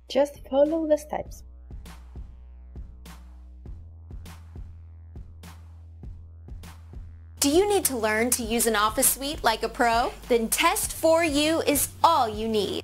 Just follow the steps. Do you need to learn to use an office suite like a pro? Then Test4U is all you need.